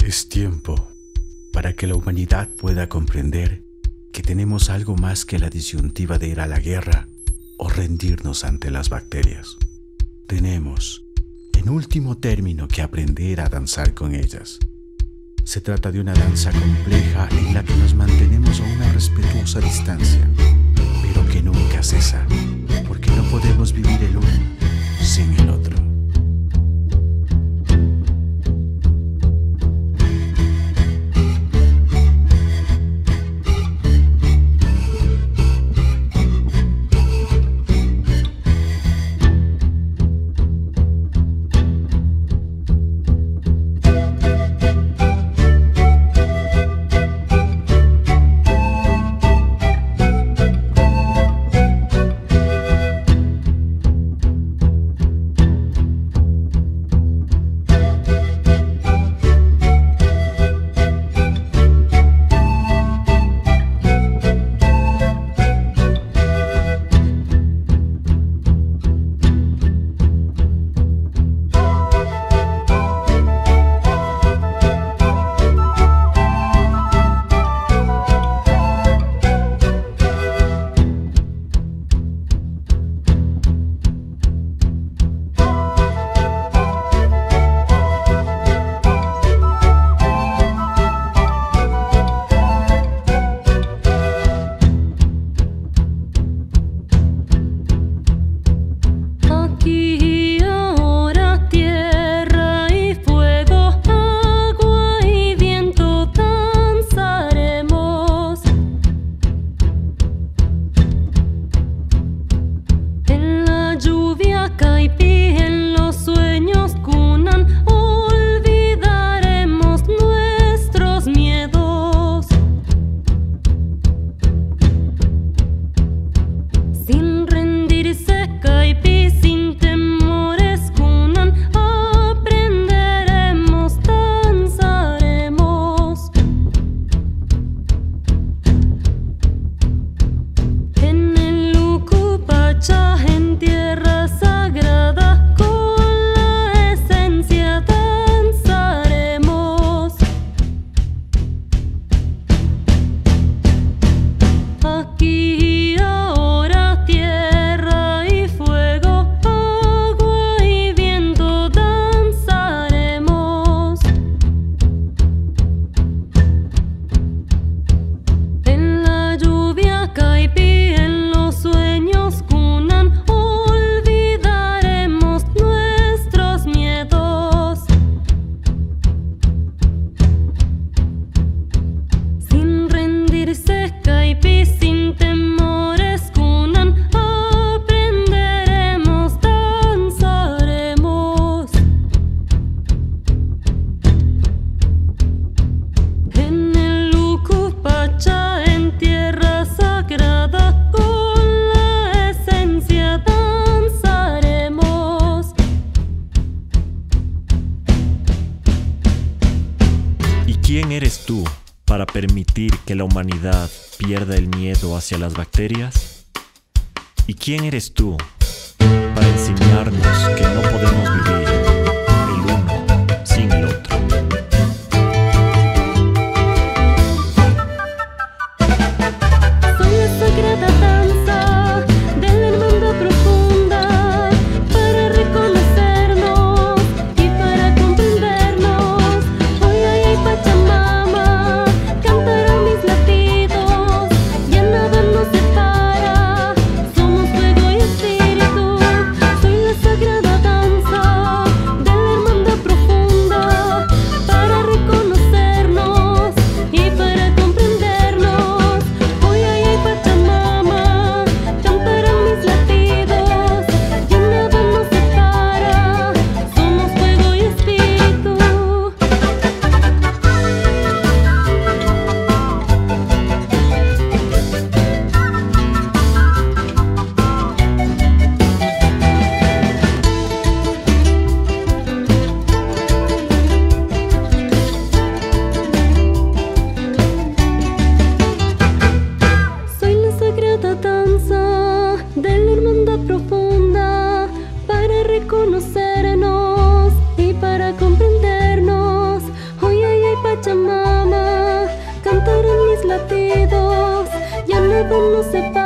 Es tiempo para que la humanidad pueda comprender que tenemos algo más que la disyuntiva de ir a la guerra o rendirnos ante las bacterias. Tenemos, en último término, que aprender a danzar con ellas. Se trata de una danza compleja en la que nos mantenemos a una respetuosa distancia, pero que nunca cesa, porque no podemos vivir el uno sin el otro. ¿Quién eres tú para permitir que la humanidad pierda el miedo hacia las bacterias? ¿Y quién eres tú para enseñarnos que no podemos vivir el uno sin el otro? Soy la sagrada danza de la hermandad profunda para reconocernos y para comprendernos. Hoy ay Pachamama, cantarán mis latidos, ya nada nos separa, somos fuego y espíritu. Soy la sagrada danza. nada nos separa.